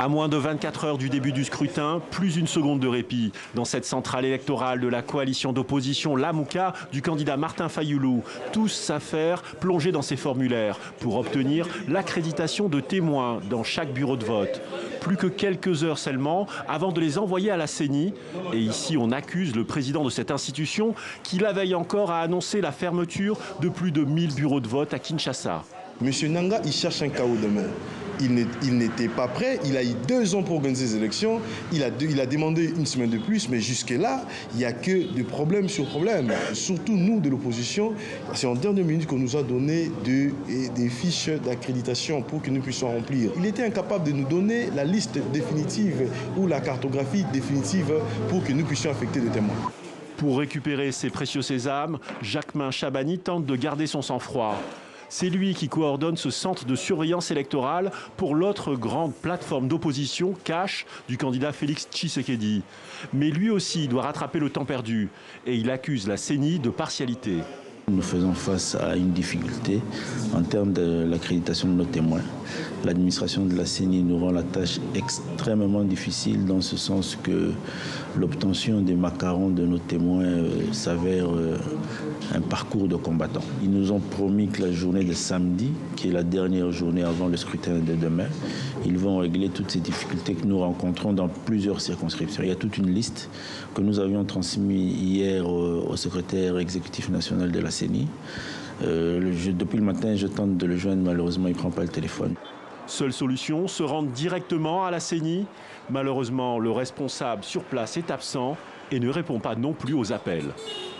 À moins de 24 heures du début du scrutin, plus une seconde de répit. Dans cette centrale électorale de la coalition d'opposition Lamouka du candidat Martin Fayoulou, tous s'affairent plongés dans ces formulaires pour obtenir l'accréditation de témoins dans chaque bureau de vote. Plus que quelques heures seulement avant de les envoyer à la CENI. Et ici, on accuse le président de cette institution qui, la veille encore, a annoncé la fermeture de plus de 1000 bureaux de vote à Kinshasa. Monsieur Nanga, il cherche un chaos demain. Il n'était pas prêt, il a eu 2 ans pour organiser les élections, il a demandé une semaine de plus, mais jusque-là, il n'y a que des problèmes sur problèmes. Surtout nous de l'opposition, c'est en dernière minute qu'on nous a donné des fiches d'accréditation pour que nous puissions remplir. Il était incapable de nous donner la liste définitive ou la cartographie définitive pour que nous puissions affecter des témoins. Pour récupérer ces précieux sésames, Jacquemain Chabani tente de garder son sang-froid. C'est lui qui coordonne ce centre de surveillance électorale pour l'autre grande plateforme d'opposition, Cash, du candidat Félix Tshisekedi. Mais lui aussi doit rattraper le temps perdu et il accuse la CENI de partialité. Nous faisons face à une difficulté en termes de l'accréditation de nos témoins. L'administration de la CENI nous rend la tâche extrêmement difficile dans ce sens que l'obtention des macarons de nos témoins s'avère un parcours de combattants. Ils nous ont promis que la journée de samedi, qui est la dernière journée avant le scrutin de demain, ils vont régler toutes ces difficultés que nous rencontrons dans plusieurs circonscriptions. Il y a toute une liste que nous avions transmise hier au secrétaire exécutif national de la CENI. Depuis le matin, je tente de le joindre, malheureusement, il ne prend pas le téléphone. Seule solution, se rendre directement à la CENI. Malheureusement, le responsable sur place est absent et ne répond pas non plus aux appels.